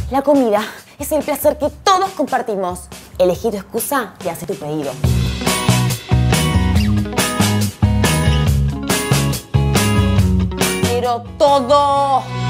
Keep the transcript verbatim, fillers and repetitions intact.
La comida es el placer que todos compartimos. Elegí tu excusa y haz tu pedido. Pero todo.